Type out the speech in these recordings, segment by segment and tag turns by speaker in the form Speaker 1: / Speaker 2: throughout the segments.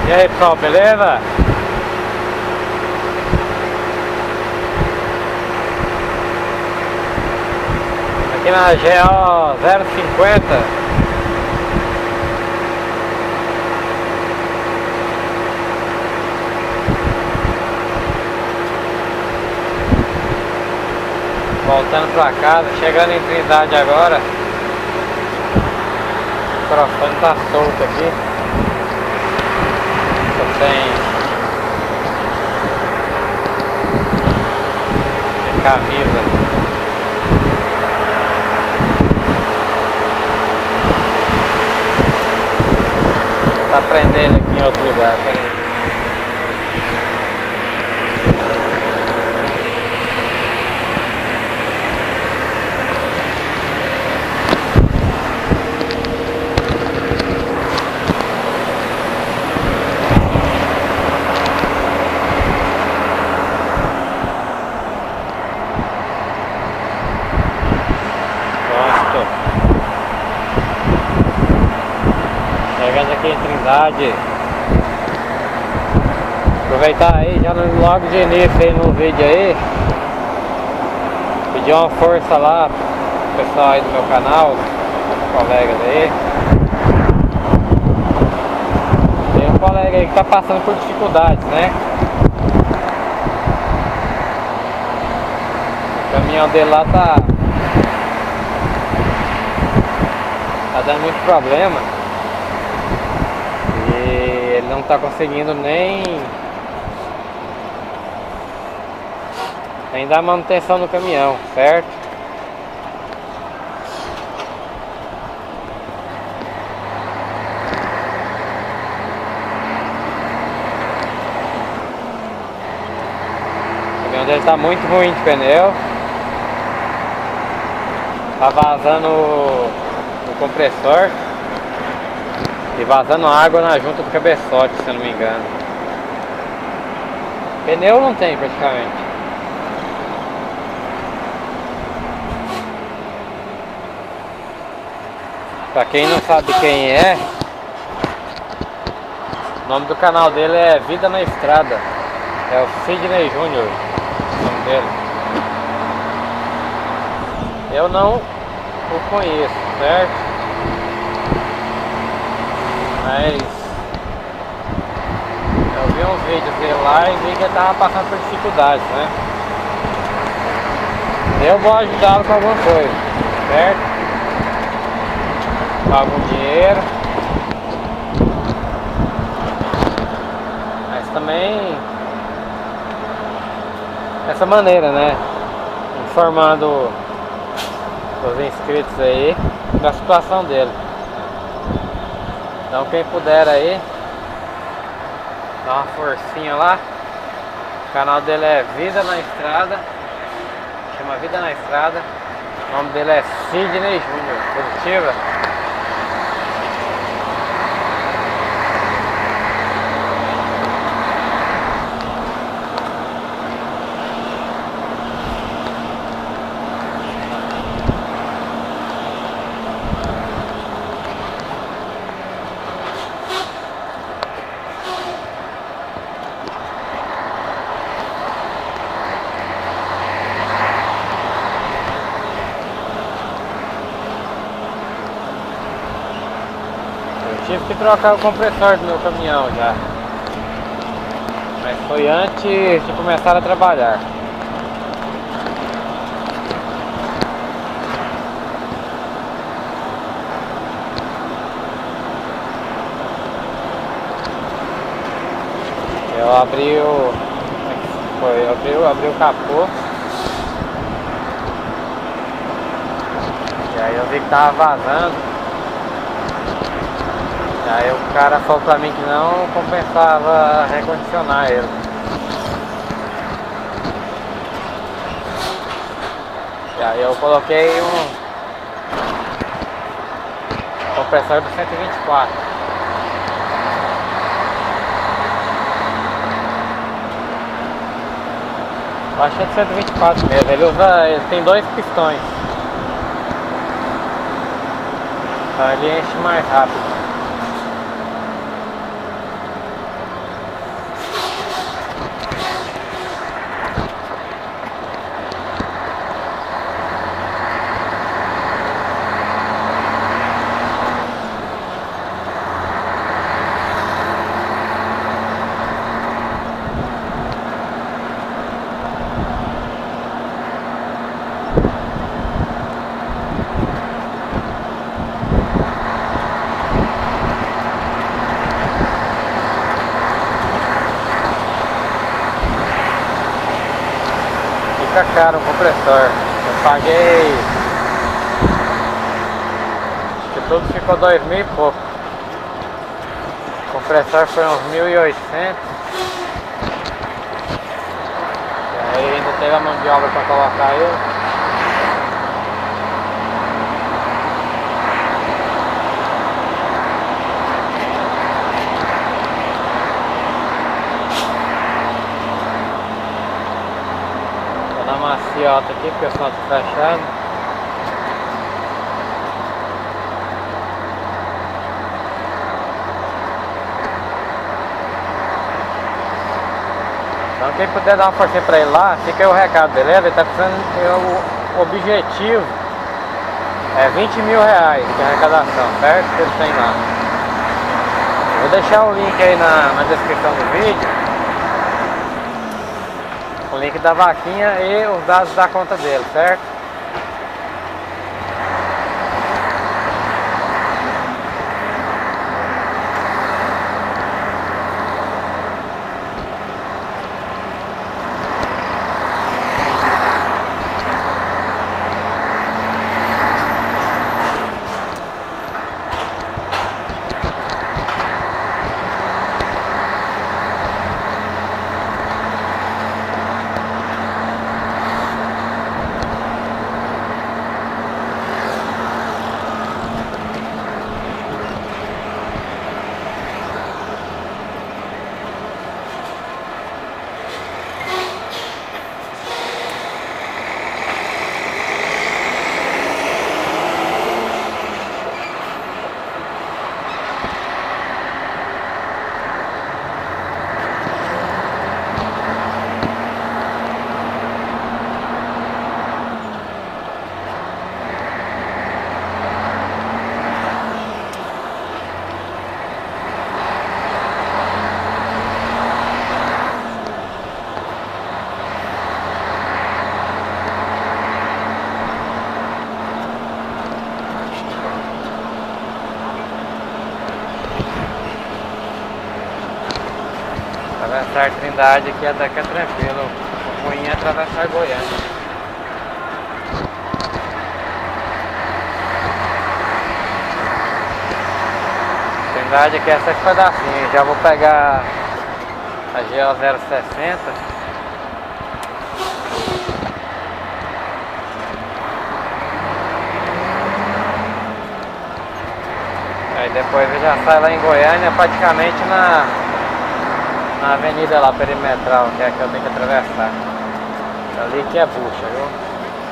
Speaker 1: E aí pessoal, beleza? Aqui na GO 050. Voltando pra casa, chegando em Trindade agora. O microfone tá solto aqui. Só tem camisa. Tá prendendo aqui em outro lugar. Peraí. Chegando aqui em Trindade. Aproveitar aí já logo de início aí no vídeo aí. Pedir uma força lá pro pessoal aí do meu canal, os colegas aí. Tem um colega aí que tá passando por dificuldades, né? O caminhão dele lá tá dando muito problema. Ele não tá conseguindo nem dar manutenção no caminhão, certo? O caminhão dele tá muito ruim de pneu. Tá vazando o compressor e vazando água na junta do cabeçote, se eu não me engano. Pneu não tem praticamente. Pra quem não sabe quem é, o nome do canal dele é Vida na Estrada. É o Sidney Júnior, o nome dele. Eu não o conheço, certo? Mas eu vi uns vídeos dele lá e vi que ele tava passando por dificuldades, né? Eu vou ajudá-lo com alguma coisa, certo? Com algum dinheiro. Mas também dessa maneira, né? Informando os inscritos aí da situação dele. Então quem puder aí, dá uma forcinha lá. O canal dele é Vida na Estrada. Chama Vida na Estrada. O nome dele é Sidney Júnior. Positiva. Tive que trocar o compressor do meu caminhão já. Mas foi antes de começar a trabalhar. Eu abri o... Eu abri o capô. E aí eu vi que tava vazando. Aí o cara falou pra mim que não compensava recondicionar ele. E aí eu coloquei um compressor do 124. Eu acho que é de 124 mesmo. Ele tem dois pistões. Então ele enche mais rápido. fica caro o compressor. Eu paguei, acho que tudo ficou 2.000 e pouco. O compressor foi uns 1.800. E aí ainda teve a mão de obra para colocar ele. Na maciota aqui, porque o som tá fechado. Então quem puder dar uma forcinha pra ele lá, fica aí o recado, beleza? Ele tá precisando, o objetivo é 20 mil reais de arrecadação, certo? Que ele tem lá. Vou deixar o link aí na descrição do vídeo. O link da vaquinha e os dados da conta dele, certo? Atravessar Trindade aqui até que é tranquilo. O ruim é atravessar Goiânia. Trindade aqui é essa pedacinho. Já vou pegar a GO 060. Aí depois eu já saio lá em Goiânia, praticamente na avenida lá perimetral, que é a que eu tenho que atravessar. Ali que é bucha, viu?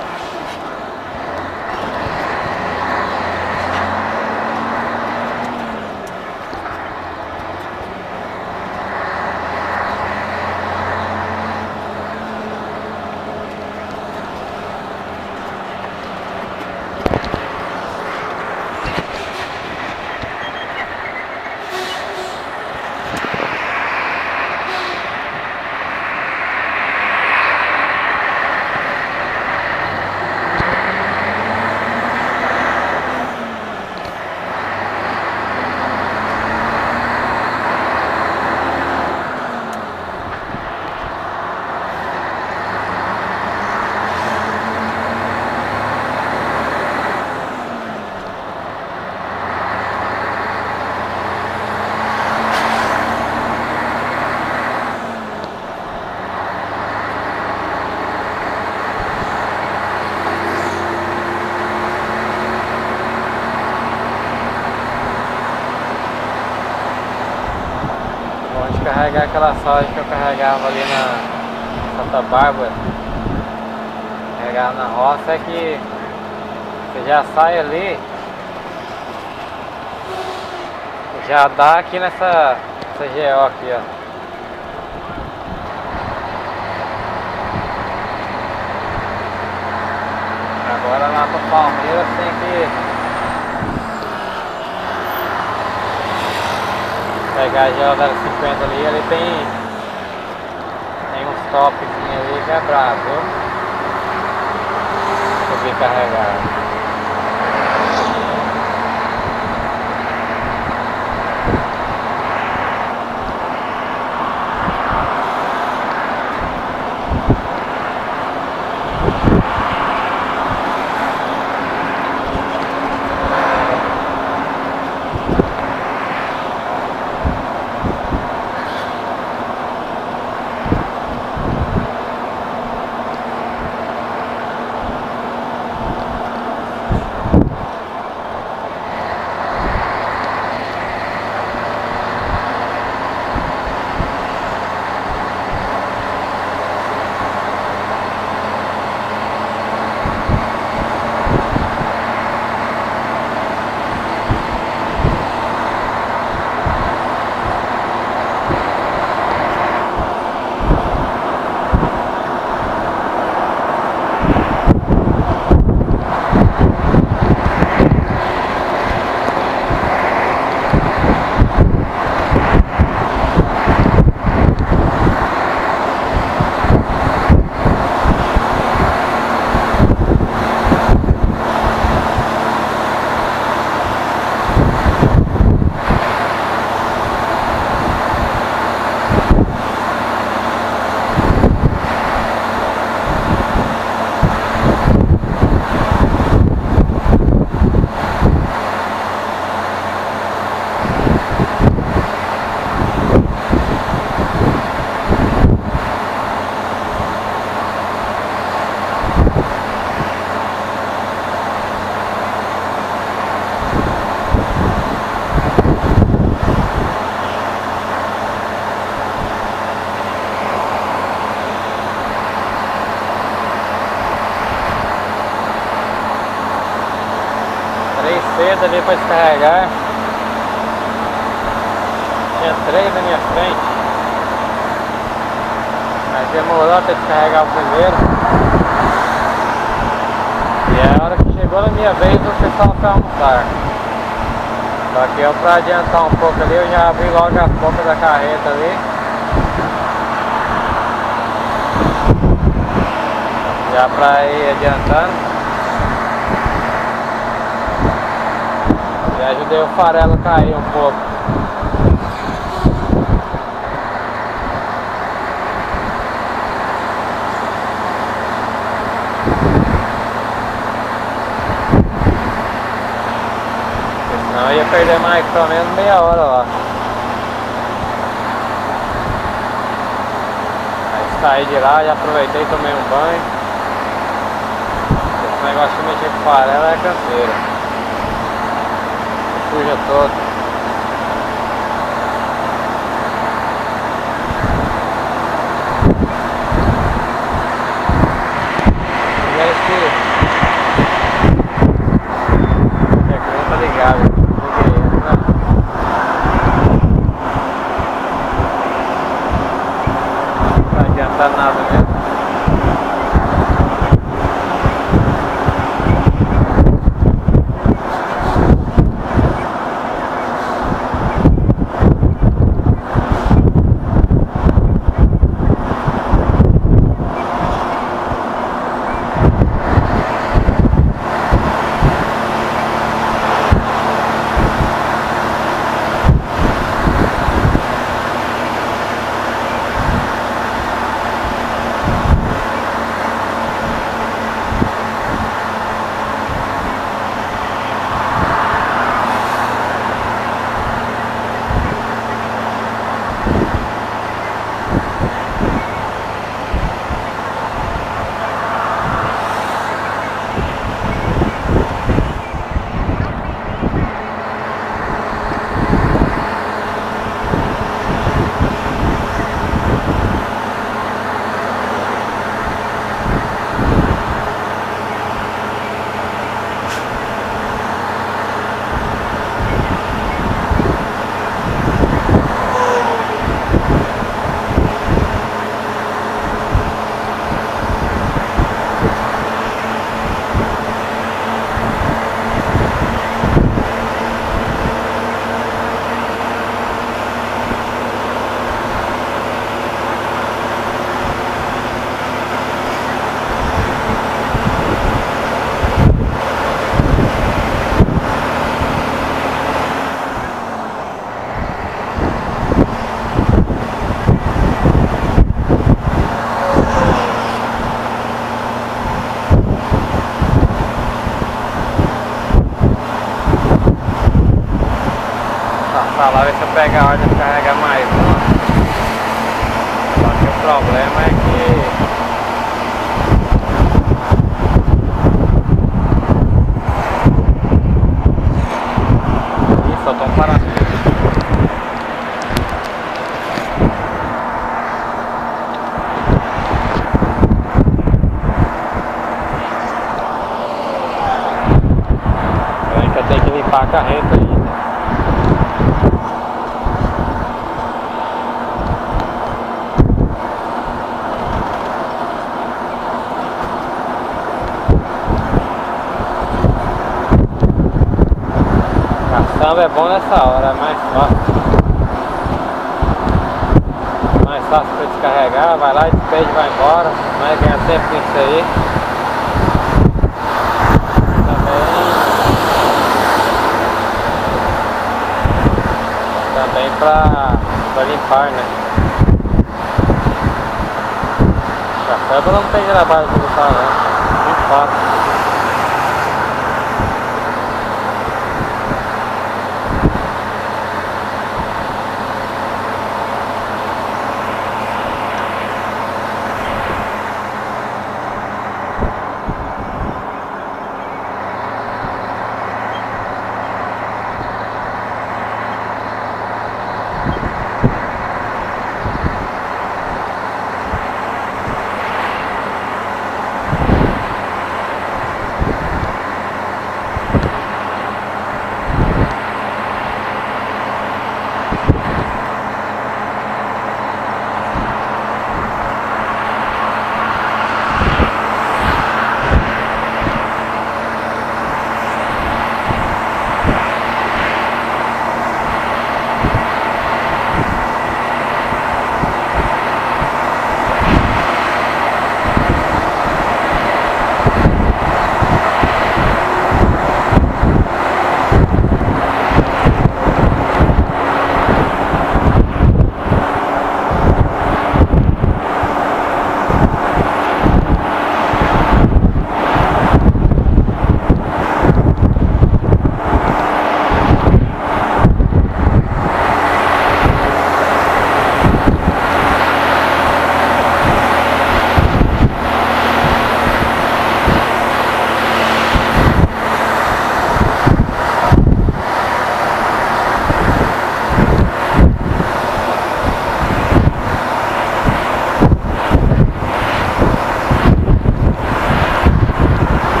Speaker 1: Carregar aquela soja que eu carregava ali na Santa Bárbara, carregava na roça, é que você já sai ali, já dá aqui nessa GO aqui, ó. Agora lá pro Palmeiras tem que pegar a GO 050 ali, ele tem uns topzinhos ali que é brabo, viu? Subir carregar. cedo ali para descarregar. Tinha 3 na minha frente, mas demorou até descarregar o primeiro. E a hora que chegou na minha vez, o pessoal foi almoçar. Só que eu, para adiantar um pouco ali, eu já abri logo as bocas da carreta ali, já para ir adiantando. E ajudei o farelo a cair um pouco. Senão eu ia perder mais, pelo menos meia hora lá. Aí saí de lá, já aproveitei e tomei um banho. Esse negócio de mexer com farelo é canseira. Suja todo. E aí, filho? É que não tá ligado. Não adianta nada mesmo. Pra lá, ver se eu pego a ordem de carregar mais uma. Só que o problema é que... Ih, soltou um parafuso. Peraí que eu tenho que limpar a carreta aí. Caçamba é bom nessa hora, é mais fácil. Mais fácil para descarregar, vai lá, despede e vai embora. Não é ganhar tempo com isso aí. Também pra limpar, né? Caçamba não tem trabalho de limpar, não. Muito fácil.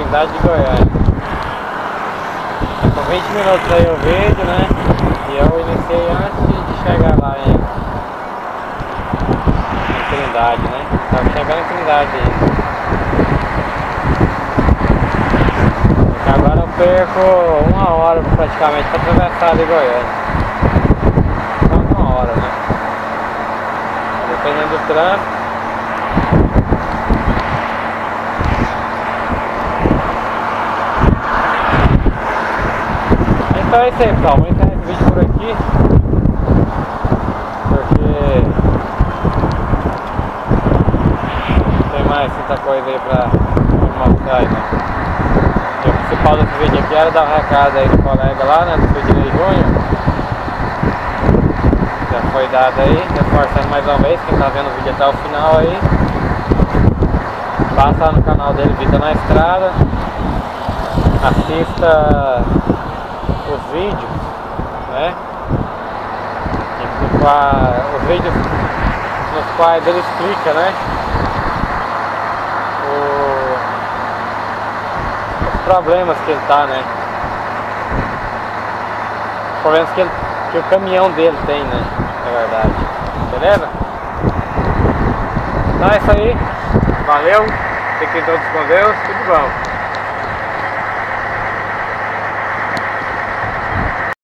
Speaker 1: Trindade de Goiânia. Tá com 20 minutos aí o vídeo, né? E eu iniciei antes de chegar lá em Trindade, né? Tava chegando em Trindade aí. Porque agora eu perco 1 hora praticamente para atravessar ali Goiânia. Só 1 hora, né? Dependendo do trânsito. Então é isso aí, pessoal. Vou encerrar esse vídeo por aqui. Porque não tem mais muita coisa aí pra mostrar aí, né? O principal desse vídeo aqui era dar um recado aí do colega lá, né? Do Sidney Júnior. Já foi dado aí, reforçando mais uma vez, quem tá vendo o vídeo até o final aí. Passa no canal dele, Vida na Estrada. Assista os vídeos, né? Os vídeos nos quais ele explica, né? Os problemas que ele tá, né? Os problemas que o caminhão dele tem, né? Na verdade. Beleza? Então é isso aí. Valeu. Fiquem todos com Deus. Tudo bom.